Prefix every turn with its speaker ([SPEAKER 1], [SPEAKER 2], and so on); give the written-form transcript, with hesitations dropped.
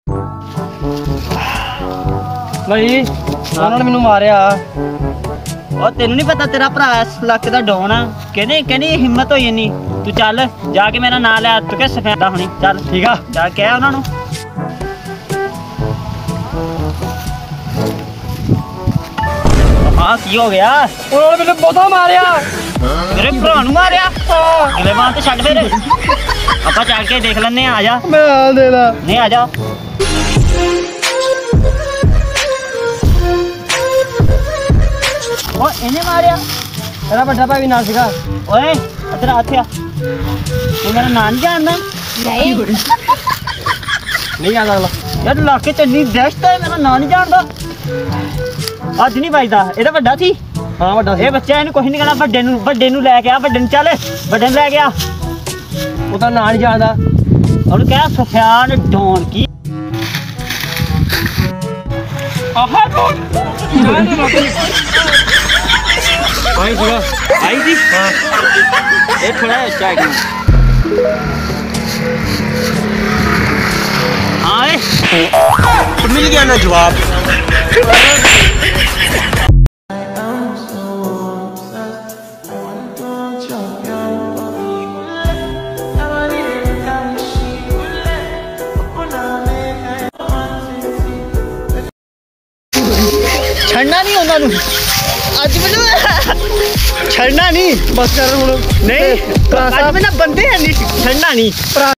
[SPEAKER 1] भाई उन्होंने मैनू मारिया। और तेन नहीं पता तेरा भरा इस इलाके का डॉन आ। कहने हिम्मत होई नहीं। तू चल जाके मेरा नाम लिया तू क्या सफेदा होनी। चल ठीक है जाके आ उन्होंने। हाँ की हो गया?
[SPEAKER 2] उन्होंने मैंने बहुत मारिया।
[SPEAKER 1] मेरे भरा नू मारिया? अगले बार तो छड़ फिर आप चल के देख लें। आ जा।
[SPEAKER 2] मैं आ देना
[SPEAKER 1] नहीं आ जा। इन्हें मारिया?
[SPEAKER 2] तेरा बड़ा भाई भी ना सीखा।
[SPEAKER 1] ओए इधर आ। तू मेरा नाम नहीं जानना?
[SPEAKER 2] नहीं आता अगला
[SPEAKER 1] यार इलाके च इन्नी दहशत है मेरा नाम नहीं जानता। अज नहीं बजदा एदा बड़ा थी।
[SPEAKER 2] हाँ बड़ा
[SPEAKER 1] ये बच्चा इन्हें कुछ नहीं कहना। बड़े नू लैके आ। बड़े नू चल बड़े नू लैके आ।
[SPEAKER 2] ਉਹਦਾ ਨਾਂ नहीं जानता।
[SPEAKER 1] और क्या सफियान डॉन की
[SPEAKER 2] आई सीगा।
[SPEAKER 1] आई थी। ये थोड़ा अच्छा है। हाँ
[SPEAKER 2] तो मिल गया ना जवाब।
[SPEAKER 1] छड़ना नहीं उन्होंने अज मैनू छड़ना नहीं।
[SPEAKER 2] बस कर
[SPEAKER 1] नहीं अज मैंने बंदे है नहीं छड़ना नहीं।